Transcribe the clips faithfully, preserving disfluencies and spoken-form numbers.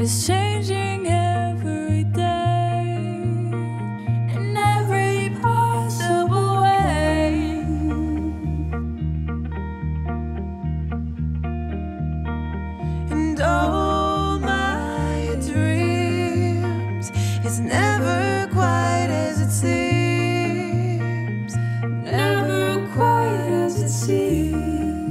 is changing every day in every possible way. And all my dreams, it's never quite as it seems, never quite as it seems.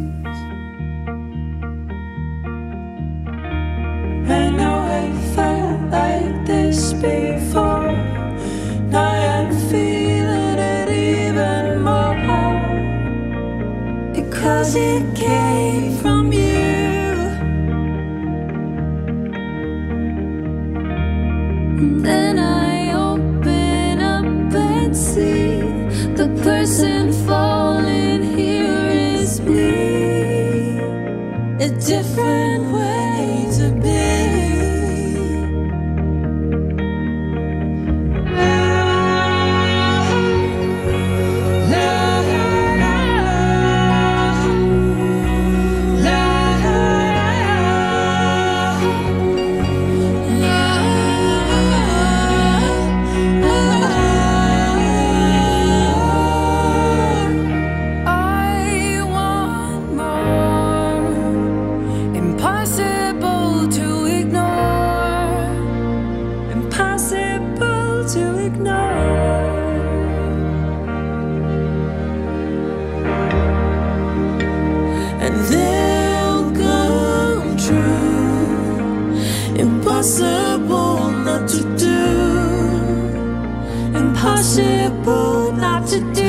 I know I felt like this before, now I'm feeling it even more, because it came from you. Then I open up and see the person falling here is me, a different way to be. Impossible to ignore, impossible to ignore. And they'll come true, impossible not to do, impossible not to do.